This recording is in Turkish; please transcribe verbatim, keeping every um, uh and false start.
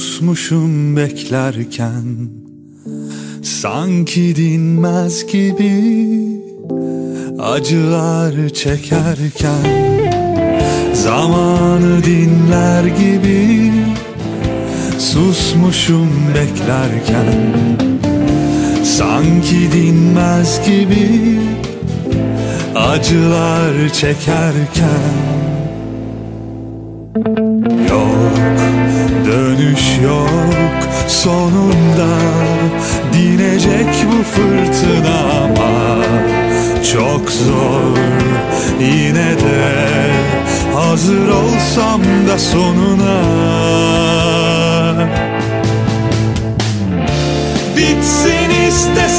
Susmuşum beklerken, sanki dinmez gibi, acılar çekerken, zamanı dinler gibi. Susmuşum beklerken, sanki dinmez gibi, acılar çekerken. Yok, dönüş yok sonunda, dinecek bu fırtına ama çok zor yine de, hazır olsam da sonuna. Bitsin istesem